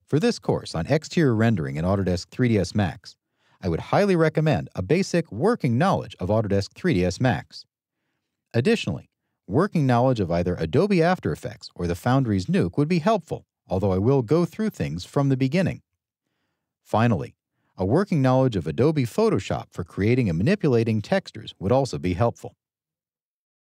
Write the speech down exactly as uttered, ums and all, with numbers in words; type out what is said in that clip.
For this course on exterior rendering in Autodesk three D S Max, I would highly recommend a basic working knowledge of Autodesk three D S Max. Additionally, working knowledge of either Adobe After Effects or the Foundry's Nuke would be helpful, although I will go through things from the beginning. Finally, a working knowledge of Adobe Photoshop for creating and manipulating textures would also be helpful.